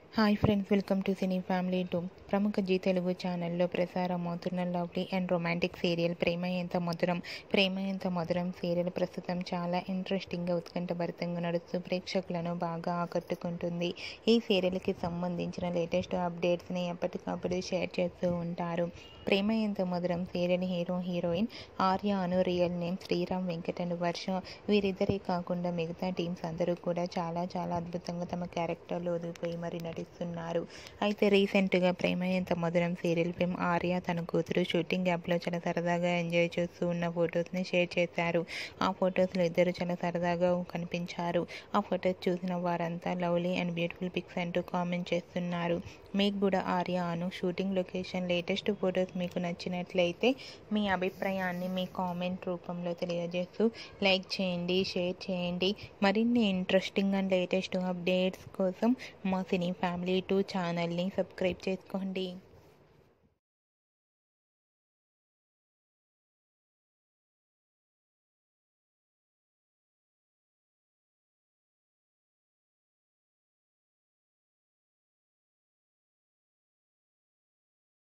Hi friends, welcome to cine family 2. ప్రముఖ జీ తెలుగు ఛానల్లో ప్రసారమవుతున్న lovely and romantic serial Prema Entha Madhuram serial ప్రస్తుతం చాలా ఇంట్రెస్టింగ్గా ఉత్కంఠభరితంగా నడుస్తూ ప్రేక్షకులను బాగా ఆకట్టుకుంటుంది. ఈ సీరియల్కి సంబంధించిన లేటెస్ట్ అప్డేట్స్ని ఎప్పటికప్పుడు షేర్ చేస్తూ ఉంటారు. ప్రేమ Entha Madhuram serial heroine Arya real name శ్రీరామ్వెంకట్ and వర్ష. వీరిద్దరే కాకుండా మిగతా టీమ్స్ అందరూ కూడా చాలా అద్భుతంగా తమ క్యారెక్టర్లో ఒదిగిపోయి మరి నటిస్తున్నారు. అయితే రీసెంట్గా ప్రేమ ఎంత మధురం సీరియల్ ఫిల్మ్ ఆర్య తన కూతురు షూటింగ్ యాప్లో చాలా సరదాగా ఎంజాయ్ చేస్తూ ఉన్న ఫొటోస్ని షేర్ చేశారు. ఆ ఫొటోస్లో ఇద్దరు చాలా సరదాగా కనిపించారు. ఆ ఫొటోస్ చూసిన వారంతా లవ్లీ అండ్ బ్యూటిఫుల్ పిక్స్ అంటూ కామెంట్ చేస్తున్నారు. మీకు కూడా Arya shooting location latest photos మీకు నచ్చినట్లయితే మీ అభిప్రాయాన్ని మీ కామెంట్ రూపంలో తెలియజేస్తూ లైక్ చేయండి, షేర్ చేయండి. మరిన్ని ఇంట్రెస్టింగ్ అండ్ లేటెస్ట్ అప్డేట్స్ కోసం మా సినీ ఫ్యామిలీ 2 ఛానల్ని సబ్స్క్రైబ్ చేసుకోండి.